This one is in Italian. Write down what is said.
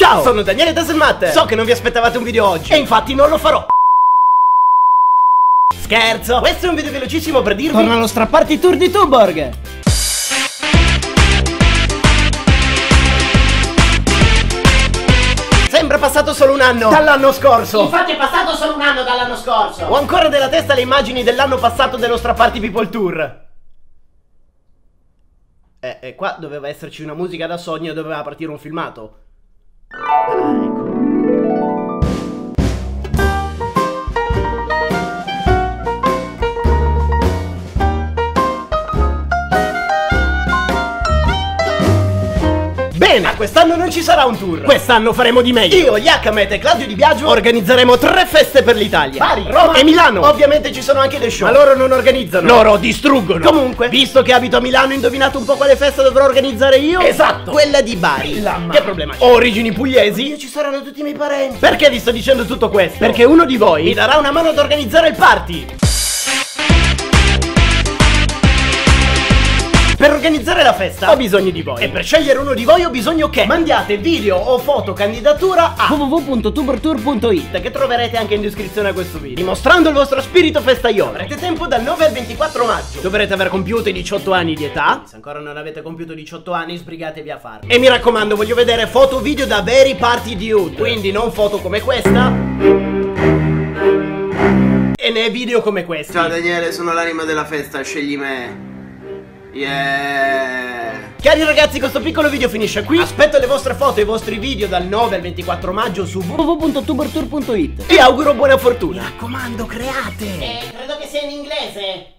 Ciao, sono Daniele Daselmatter. So che non vi aspettavate un video oggi e infatti non lo farò. Scherzo, questo è un video velocissimo per dirvi: torna allo strapparti tour di Tuborg. Sembra passato solo un anno dall'anno scorso. Infatti è passato solo un anno dall'anno scorso. Ho ancora nella testa le immagini dell'anno passato dello Strapparti People Tour. Qua doveva esserci una musica da sogno e doveva partire un filmato. Ecco. Bene, quest'anno non ci sarà un tour. Quest'anno faremo di meglio. Io, gli Hmet e Claudio Di Biagio organizzeremo 3 feste per l'Italia: Bari, Roma e Milano. Ovviamente ci sono anche dei show, ma loro non organizzano, loro distruggono. Comunque, visto che abito a Milano, indovinate un po' quale festa dovrò organizzare io? Esatto, quella di Bari. Che problema c'è? Origini pugliesi? Io ci saranno tutti i miei parenti. Perché vi sto dicendo tutto questo? Perché uno di voi mi darà una mano ad organizzare il party. Per organizzare la festa ho bisogno di voi, e per scegliere uno di voi ho bisogno che mandiate video o foto candidatura a www.tubortour.it, che troverete anche in descrizione a questo video, dimostrando il vostro spirito festaiolo. Avrete tempo dal 9 al 24 maggio. Dovrete aver compiuto i 18 anni di età. Se ancora non avete compiuto 18 anni, sbrigatevi a farlo. E mi raccomando, voglio vedere foto o video da veri party dude, quindi non foto come questa e né video come questi. Ciao Daniele, sono l'anima della festa, scegli me. Yeah. Cari ragazzi, questo piccolo video finisce qui. Aspetto le vostre foto e i vostri video dal 9 al 24 maggio su www.tubortour.it. Vi auguro buona fortuna. Mi raccomando, create. Credo che sia in inglese.